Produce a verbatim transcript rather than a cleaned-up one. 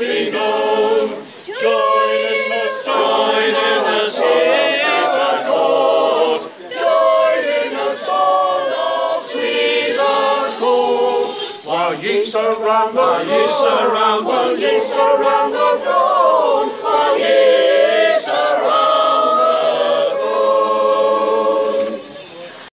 be known. Join in the song, join in the sweet accord. Join in the song of sweet accord. While ye surround the throne, while ye surround the throne.